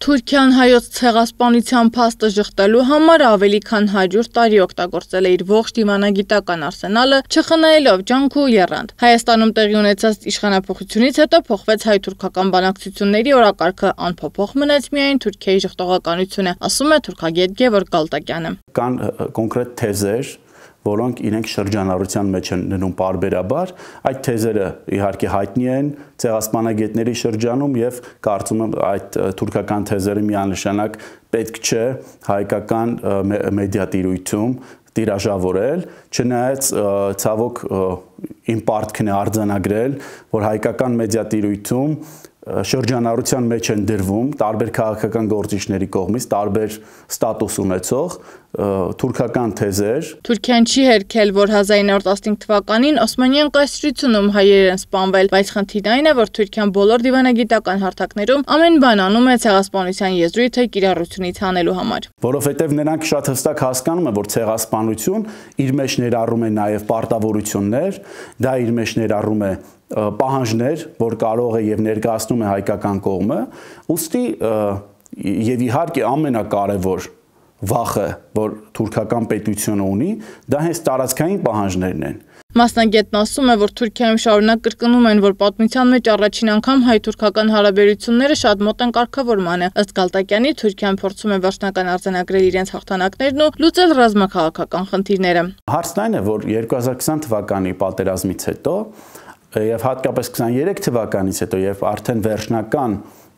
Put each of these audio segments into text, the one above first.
Թուրքիան հայոց ցեղասպանության փաստը ժխտելու համար ավելի քան 100 տարի օգտագործել է իր ողջ դիվանագիտական արսենալը, չխնայելով ջանք ու եռանդ։ Հայաստանում տեղի ունեցած իշխանափոխությունից հետո փոխվեց հայ-թուրքական բանակցությունների օրակարգը, անփոփոխ մնաց միայն Թուրքիայի ժխտողականությունը, ասում է թուրքագետ Գևորգ Գալտակյանը։ Կան կոնկրետ թեզեր, որոնք իրենք շրջանառության մեջ են դնում պարբերաբար, այդ թեզերը իհարկե հայտնի են ցեղասպանագետների շրջանում եւ կարծում եմ այդ թուրքական թեզերը միանշանակ պետք չէ հայկական մեդիատիրույթում տիրաժավորել, չնայած ցավոք իմ պարտքն է արձանագրել, որ հայկական մեդիատիրույթում շրջանառության մեջ են դրվում տարբեր քաղաքական գործիչների կողմից տարբեր ստատուս ունեցող թուրքական թեզեր։ Թուրքիան չի հերքել, որ 1915 թվականին Օսմանյան կայսրությունում հայեր են սպանվել, բայց խնդիրն այն է, որ Թուրքիան բոլոր դիվանագիտական հարթակներում ամեն բան անում է ցեղասպանության եզրույթը կիրառությունից հանելու համար։ Որովհետև նրանք շատ հստակ հասկանում են, որ ցեղասպանություն իր մեջ ներառում է նաև պարտավորություններ, դա իր մեջ ներառում է պահանջներ, որ կարող է եւ ներկայացնում է հայկական կողմը, ուստի եւ իհարկե ամենակարևոր վախը, որ թուրքական պետությունը ունի, դա հենց տարածքային պահանջներն են։ Մասնագետն ասում է, որ Թուրքիայում շարունակ կրկնում են, որ պատմության մեջ առաջին անգամ հայ-թուրքական հարաբերությունները շատ մոտ են կարգավորմանը։ Ըստ Գալտակյանի, Թուրքիան փորձում է վերջնական արձանագրել իրենց հաղթանակներն ու լուծել ռազմաքաղաքական խնդիրները։ Հարցն այն է, որ 2020 թվականի պատերազմից հետո եւ հատկապես 23 թվականից հետո, երբ արդեն վերջնական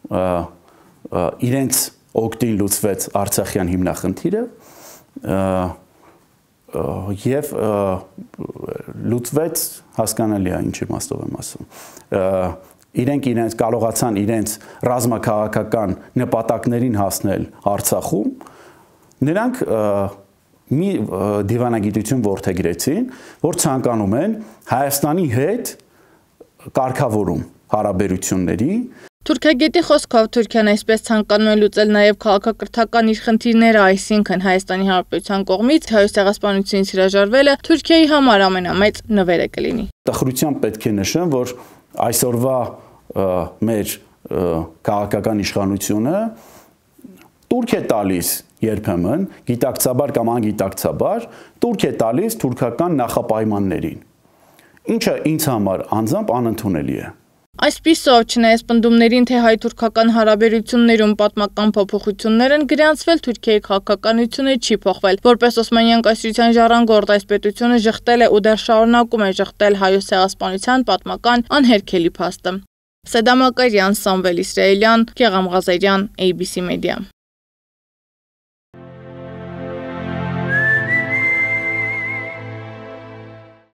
իրենց օգտին լուծվեց Արցախյան հիմնախնդիրը եւ լուծվեց հասկանալի է ինչ իմաստով եմ ասում իրենց կարողացան իրենց ռազմաքաղաքական նպատակներին հասնել Արցախում նրանք մի դիվանագիտություն որդեգրեցին, որ ցանկանում են Հայաստանի հետ կարգավորում հարաբերությունների։ Թուրքագետի խոսքով Թուրքիան այսպես ցանկանում է լուծել նաև քաղաքակրթական իր խնդիրները, այսինքն Հայաստանի Հանրապետության կողմից հայոց ցեղասպանությունից հրաժարվելը Թուրքիայի համար ամենամեծ նվերը կլինի։ Տխրությամբ պետք է նշեմ, որ այսօրվա մեր քաղաքական իշխանությունը տուրք է տալիս երբեմն գիտակցաբար կամ անգիտակցաբար տուրք է տալիս թուրքական նախապայմաններին, ինչը ինձ համար անձամբ անընդունելի է։ Այսպիսով, չնայած պնդումներին, թե հայ-թուրքական հարաբերություններում պատմական փոփոխություններ են գրանցվել, Թուրքիայի քաղաքականությունը չի փոխվել։ Որպես Օսմանյան կայսրության ժառանգորդ, այս պետությունը ժխտել է ու դեռ շարունակում է ժխտել հայոց ցեղասպանության պատմական անհերքելի փաստը։ Սեդա Մակարյան, Սամվել Իսրայելյան, Գեղամ Ղազարյան, ABC Media։